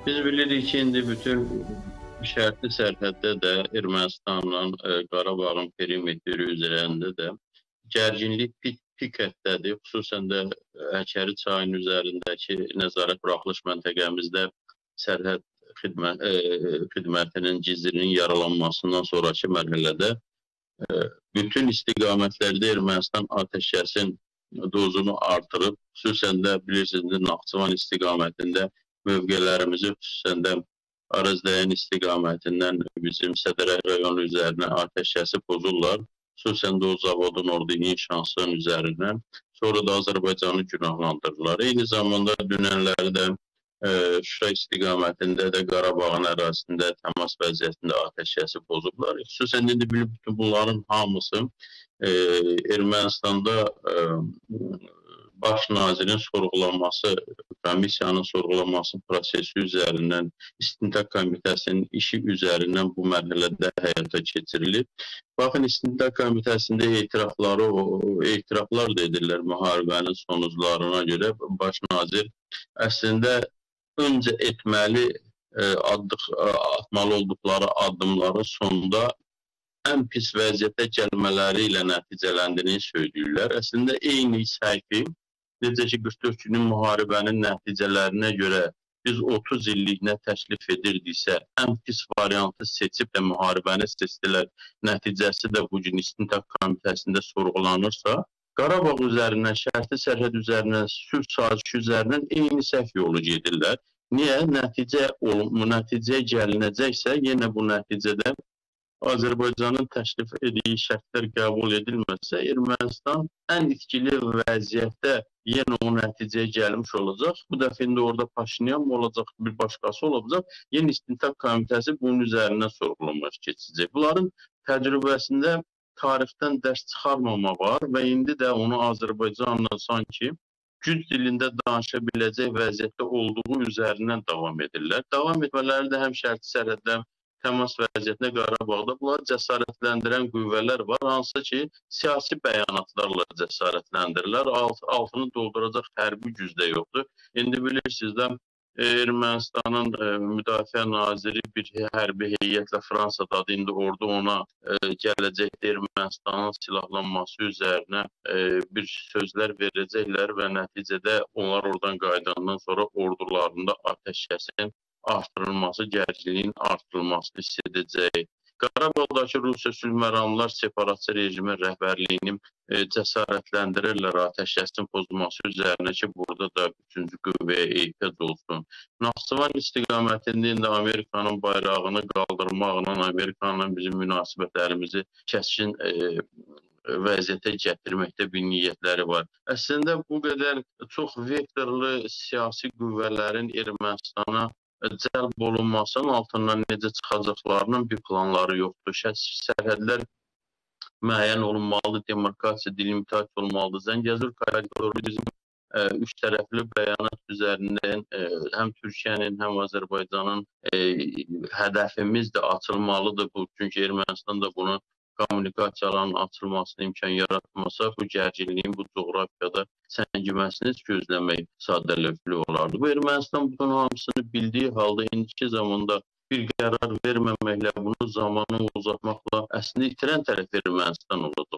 Biz bilirik ki, indi bütün şərtli sərhəddə də Ermənistanla Qarabağın perimetri üzərində də gərginlik pik hətdədir. Xüsusən də Həkəri çayının üzərindəki nəzarət buraxılış məntəqəmizdə sərhəd xidmətinin gizlinin yaralanmasından sonraki mərhələdə bütün istiqamətlərdə Ermənistan atəşkəsin dozunu artırıb, xüsusən də bilirsiniz, Naxçıvan istiqamətində mövqelərimizi, xüsusən də Arazdayan istiqamətindən bizim Sədərək rayonu üzərinə atəşkəsi pozurlar. Xüsusən də o zavodun orada inşasının üzərindən. Sonra da Azərbaycanı günahlandırırlar. Eyni zamanda dünənləri də Şuşa istiqamətində də Qarabağın ərazisində təmas vəziyyətində atəşkəsi pozublar. Xüsusən indi bütün bunların hamısı Ermənistanda baş nazirin sorğulanması, komissiyanın sorğulanması prosesi üzərindən, İstintaq Komitəsinin işi üzərindən bu mərhələdə həyata keçirilib. Baxın, İstintaq Komitəsində etiraflar da edirlər müharibənin sonuclarına görə. Baş nazir əslində öncə etməli, atmalı olduqları addımların sonunda ən pis vəziyyətə gəlmələri ilə nəticələndiyini söyləyirlər. Əslində eyni səhvi, necə ki 44 günün müharibənin nəticələrinə görə biz 30 illiğinə təklif edirdiksə, ən pis variantı seçib də müharibəni seçdilər, nəticəsi də bugün İstintaq Komitəsində sorğulanırsa, Qarabağ üzərindən, şərti sərhəd üzərindən, sülh sazişi üzərindən eyni səhv yolu gedirlər. Niyə? Nəticəyə gəlinəcəksə, yenə bu nəticədə Azərbaycanın təklif etdiyi şərtlər qəbul edilməsə, Ermənistan ən itkili vəziyyətdə yenə o nəticəyə gəlmiş olacaq. Bu dəfə indi orada Paşinyan mı olacaq, bir başqası olacaq. Yenə İstintaq Komitəsi bunun üzərindən sorğulanmaq keçəcək. Bunların təcrübəsində tarixdən dərs çıxarmama var və indi də onu Azərbaycanla sanki güc dilində danışa biləcək vəziyyətdə olduğu üzərindən davam edirlər. Davam etmələri də həm şərti sərhəddə təmas vəziyyətində Qarabağda bunları cəsarətləndirən qüvvələr var, hansı ki, siyasi bəyanatlarla cəsarətləndirirlər. Altını dolduracaq hərbi güc də yoxdur. İndi bilirsiniz də Ermənistanın müdafiə naziri bir hərbi heyətlə Fransadadır. İndi orada ona gələcəkdə Ermənistanın silahlanması üzərinə bir sözlər verəcəklər və nəticədə onlar oradan qayıdandan sonra ordularında atəşkəsin artırılması, gərginliyin artırılmasını hiss edəcək. Qarabağdakı Rusiya sülhməramlar separatçı rejimin rəhbərliyini cəsarətləndirirlər atəşkəsin pozulması üzərinə ki, burada da üçüncü qüvvəyə ehtiyac olsun. Naxçıvan istiqamətində indi Amerikanın bayrağını qaldırmaqla, Amerikanla bizim münasibətlərimizi kəskin vəziyyətə gətirməkdə bir niyyətləri var. Əslində bu qədər çox vektorlu siyasi qüvvələrin Ermənistana cəlb olunmasının altından necə çıxacaqlarının bir planları yoxdur. Sərhədlər müəyyən olunmalıdır, demarkasiya delimitasiya olunmalıdır. Zəngəzur koridoru bizim üç tərəfli bəyanat üzərindən həm Türkiyənin, həm Azərbaycanın hədəfimiz də açılmalıdır. Çünki Ermənistan da bunu kommunikasiyaların açılmasına imkan yaratmasa, bu gərginliyin bu coğrafiyada səngiməsini gözləmək sadəlövhlü olardı. Bu Ermənistan bunun hamısını bildiyi halda indiki zamanda bir qərar verməməklə, bunu zamanı uzatmaqla əslində itirən tərəf Ermənistan olacaq.